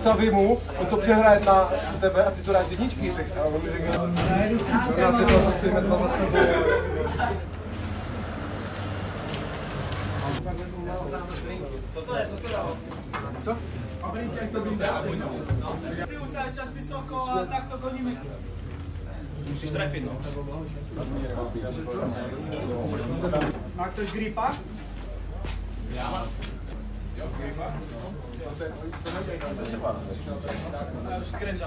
Xavi mu, on to přehraje na tebe a ty to dáš z jedničky, tak a on mi řekne, pro nás je to zase 2 za sebou. Co to je? Co to dalo? Co? Ty celý čas vysoko a tak to goníme. Musíš trefit, no. Má ktoś gripa? Já mám. Jo, gripa? Já už skręcam.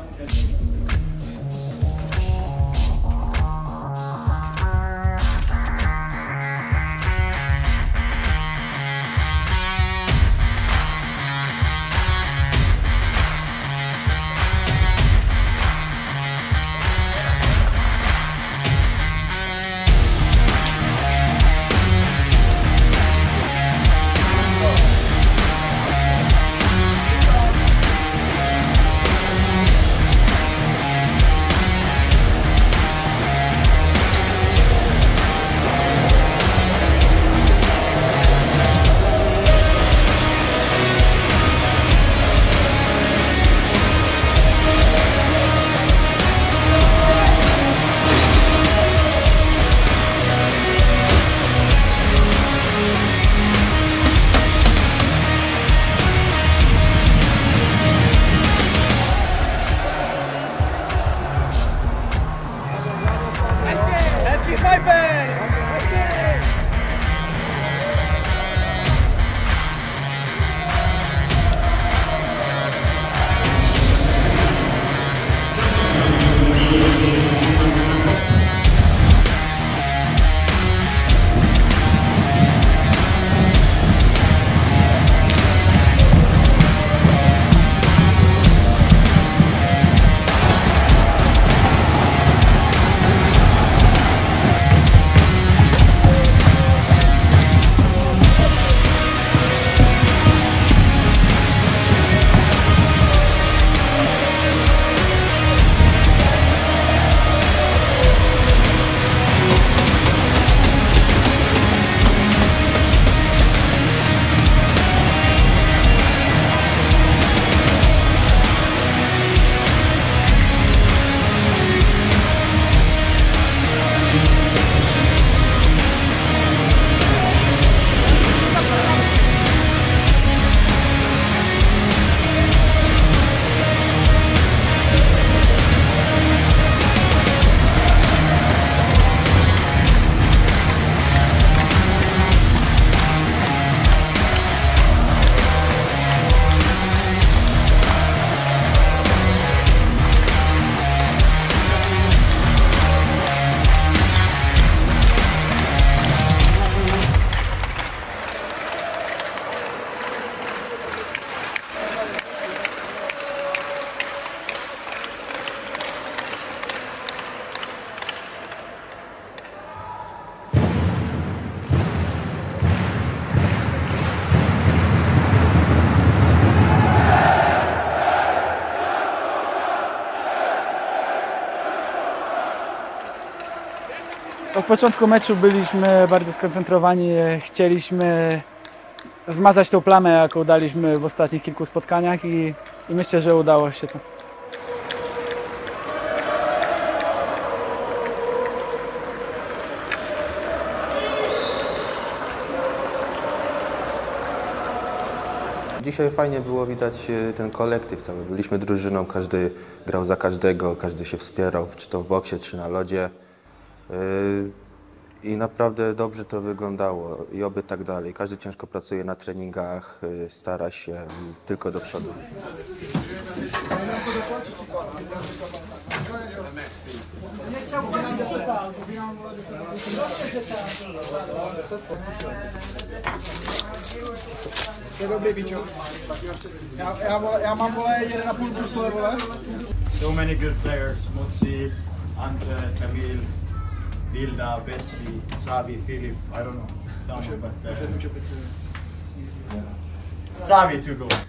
Od początku meczu byliśmy bardzo skoncentrowani, chcieliśmy zmazać tą plamę, jaką daliśmy w ostatnich kilku spotkaniach i myślę, że udało się to. Dzisiaj fajnie było widać ten kolektyw cały. Byliśmy drużyną, każdy grał za każdego, każdy się wspierał, czy to w boksie, czy na lodzie. I naprawdę dobrze to wyglądało i oby tak dalej. Każdy ciężko pracuje na treningach, stara się tylko do przodu. Já mám vole 1,5 brusle, vole. So many good players, Mutsi, Ante, Kamil, Vilda, Bessi, Xavi, Filip, I don't know, someone, but Xavi to go.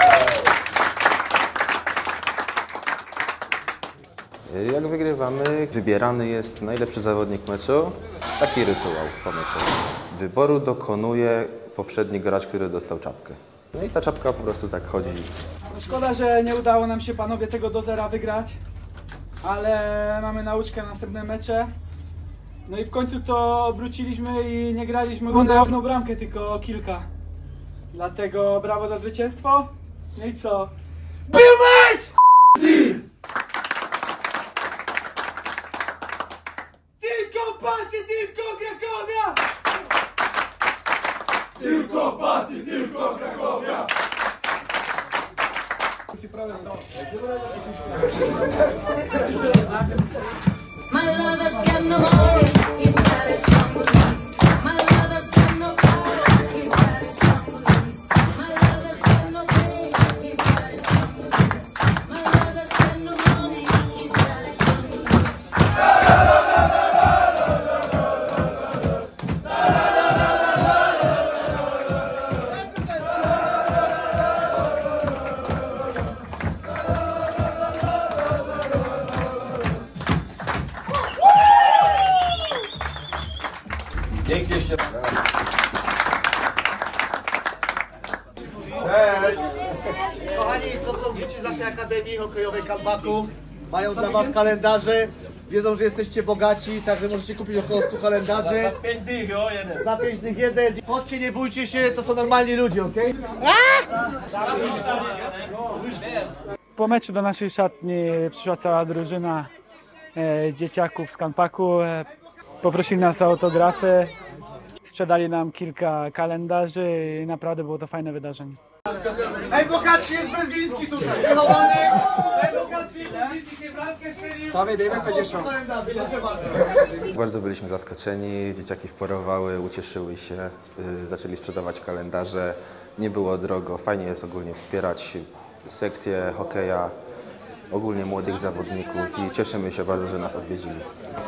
Jak wygrywamy, wybierany jest najlepszy zawodnik meczu. Taki rytuał po meczu. Wyboru dokonuje poprzedni gracz, który dostał czapkę. No i ta czapka po prostu tak chodzi Szkoda, że nie udało nam się, panowie, tego do 0 wygrać, ale mamy nauczkę na następne mecze. No i w końcu to obróciliśmy i nie graliśmy główną bramkę, tylko kilka. Dlatego brawo za zwycięstwo. No i co? Był mecz! Tylko pasy, tylko Krakowia! Tylko pasy, tylko Krakowia! My lover's got no money, he's got his strong beliefs. My lover's got no power, he's got his strong beliefs. My lover's got no pain, he's got his strong beliefs. My lover's got no money, he's got his strong beliefs. Pięknie się. Kochani, to są dzieci z naszej Akademii Hokejowej Kalbaku. Mają dla was kalendarze. Wiedzą, że jesteście bogaci, także możecie kupić około 100 kalendarzy. Za 5 dych, jeden. Za 5 dych jeden. Chodźcie, nie bójcie się, to są normalni ludzie, okej? Po meczu do naszej szatni przyszła cała drużyna dzieciaków z Kalbaku. Poprosili nas o autografy, sprzedali nam kilka kalendarzy i naprawdę było to fajne wydarzenie. Najbogatszy jest Bezwiński tutaj, wychowany. Najbogatszy jest Bezwiński, bramkę strzelił. Sławie, dajmy 50. Proszę bardzo. Bardzo byliśmy zaskoczeni, dzieciaki wporowały, ucieszyły się, zaczęli sprzedawać kalendarze. Nie było drogo, fajnie jest ogólnie wspierać sekcję hokeja, ogólnie młodych zawodników i cieszymy się bardzo, że nas odwiedzili.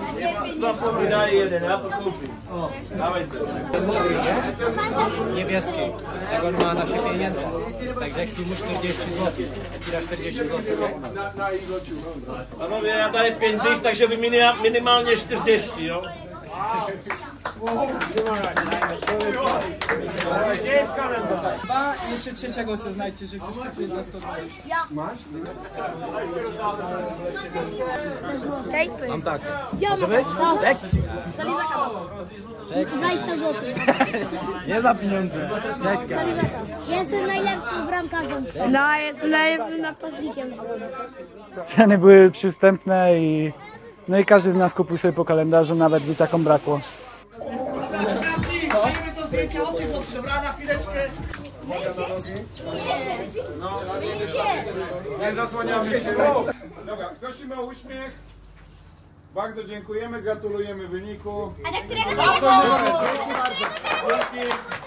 Niebieskiej. Tego ma na się pieniędzy. Także jak mu 40 zł, kila 40 zł. Panowie, ja daję 5 dych, także wymienię minimalnie 40, no. Gdzie jest kalendarz? Dwa i jeszcze trzeciego sobie znajdźcie, że ktoś kupuje za 120. Tejpy. Mam tak. Może być? Tak. Za lizaka. 20 zł. Nie za pieniądze. Czekaj. Jestem najlepszym bramkarzem. No, jestem najlepszym napastnikiem. Ceny były przystępne no i każdy z nas kupił sobie po kalendarzu, nawet dzieciakom brakło. Robimy to zdjęcie, chodźcie chłopcy, dobra, na chwileczkę. Nie zasłaniamy się. Dobra, prosimy o uśmiech. Bardzo dziękujemy, gratulujemy wyniku. A do którego? Dzięki.